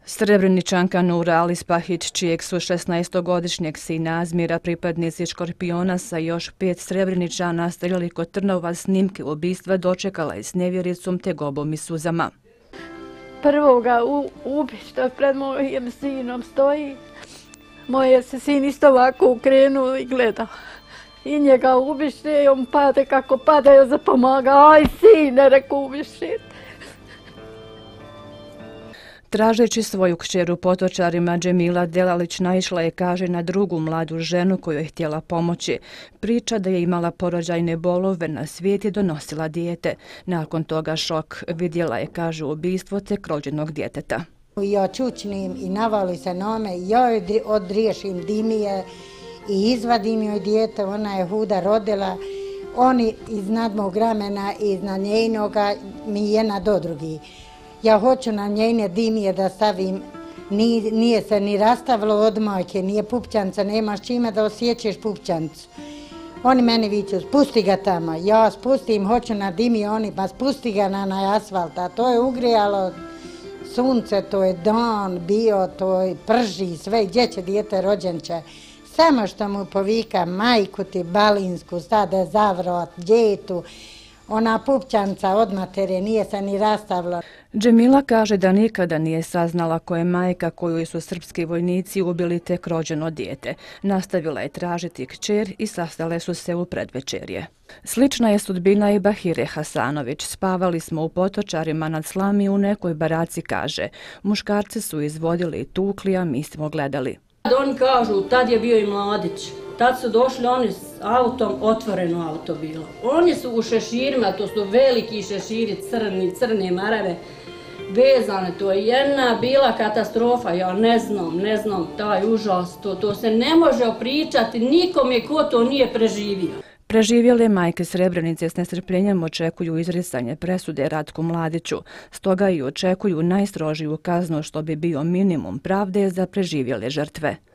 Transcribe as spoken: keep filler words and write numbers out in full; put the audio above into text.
Srebreničanka Nura Alispahić, čijeg su šesnaestogodišnjeg sina Azmira pripadnici Škorpiona sa još pet Srebreničana streljali kod Trnova, snimke ubistva dočekala je s nevjericom te gobom i suzama. Prvo ga ubi što pred mojim sinom stoji. Moje se sin isto ovako ukrenuo i gleda. I njega ubiše, on pade kako pada, ja zapomaga. Aj sine, reku ubiše. Tražeći svoju kćer u Potočarima, Džemila Delalić naišla je, kaže, na drugu mladu ženu koju je htjela pomoći. Priča da je imala porođajne bolove, na svijet je donosila dijete. Nakon toga šok. Vidjela je, kaže, ubistvo tek rođenog djeteta. Ja čučnim i navali se na me, ja joj odriješim dimije i izvadim joj dijete, ona je huda rodila. Oni iznad mog ramena i iznad njenoga mi jedna do drugi. Ja hoću na njene dimije da stavim, nije, nije se ni rastavilo od majke, nije pupćanca, nemaš čime da osjećaš pupćancu. Oni meni viću, spusti ga tamo, ja spustim, hoću na dimije, oni pa spusti ga na, na asfalt, a to je ugrijalo sunce, to je dan bio, to je prži, sve, gdje će dijete rođenče. Samo što mu povika majku ti balinsku, stade zavrat, djetu, ona pupćanca od matere nije se ni rastavila. Džemila kaže da nikada nije saznala ko je majka koju su srpski vojnici ubili tek rođeno dijete. Nastavila je tražiti kćer i sastale su se u predvečerje. Slična je sudbina i Bahire Hasanović. Spavali smo u Potočarima nad Slami u nekoj baraci, kaže. Muškarci su izvodili i tukli, a mi smo gledali. Oni kažu, tad je bio i mladić. Tad su došli oni s autom, otvoreno auto bilo. Oni su u šeširima, to su veliki šeširi, crni, crne marave, vezane. To je jedna bila katastrofa, ja ne znam, ne znam, taj užas, to, to se ne može opričati nikome ko to nije preživio. Preživjele majke Srebrenice s nestrpljenjem očekuju izricanje presude Ratku Mladiću, stoga i očekuju najstrožiju kaznu što bi bio minimum pravde za preživjele žrtve.